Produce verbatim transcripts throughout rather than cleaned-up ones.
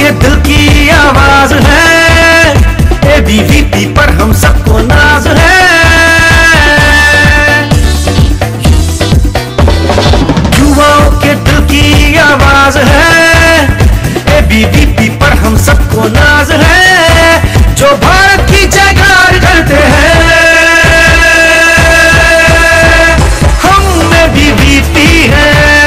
के दिल की आवाज है, एबीवीपी पर हम सबको नाज है। युवाओं के दिल की आवाज है, एबीवीपी पर हम सबको नाज है। जो भारत की जयकार करते हैं, हम एबीवीपी है,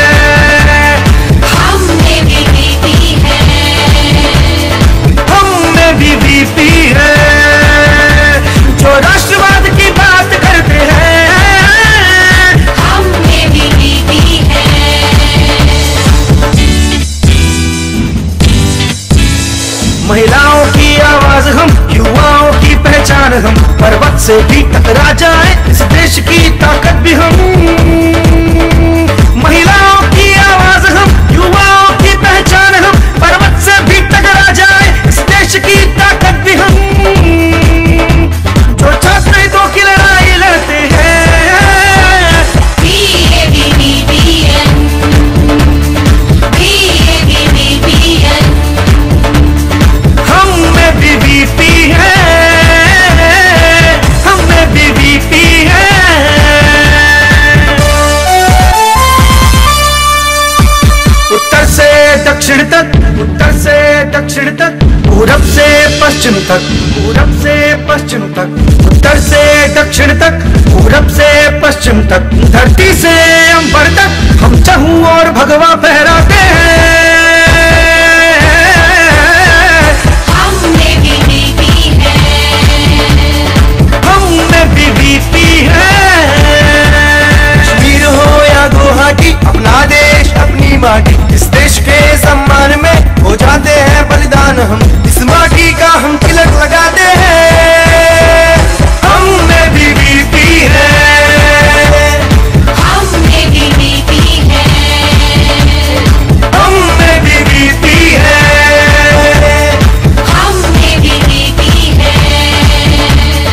एबीवीपी है। जो राष्ट्रवाद की बात करते हैं, हम एबीवीपी है। महिलाओं की आवाज हम, युवाओं की पहचान हम, पर्वत से भी टकरा जाए इस देश की ताकत भी हम। महिलाओं की आवाज हम, युवाओं की पहचान हम, पर्वत से भी टकरा जाए इस देश की ताकत भी हम। जो छात्र हितों की लड़ाई लड़ते हैं, भी एबीवीपी है, भी एबीवीपी है। हम एबीवीपी है, हम एबीवीपी है। उत्तर से दक्षिण तक, उत्तर से दक्षिण तक, पूरब से पश्चिम तक, पूरब से पश्चिम तक, उत्तर से दक्षिण तक, पूरब से पश्चिम तक, धरती से अंबर तक हम चहु और भगवा फहराते हैं। हम एबीवीपी है, हम एबीवीपी है। कश्मीर हो या गुवाहाटी, अपना देश अपनी माटी, इस देश के सम्मान में हो जाते हैं बलिदान हम, इस माटी का हम तिलक लगाते हैं। हम एबीवीपी है, हम एबीवीपी है, हम एबीवीपी है, हम एबीवीपी है।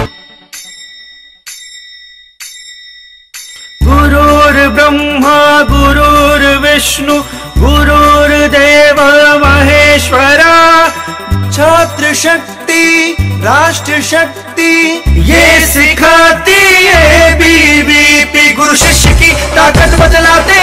गुरुर्ब्रह्मा गुरुर्विष्णु गुरुर्देव महेश्वरा। छात्र शक्ति राष्ट्र शक्ति ये सिखाती है एबीवीपी, गुरु शिष्य की ताकत बदलाते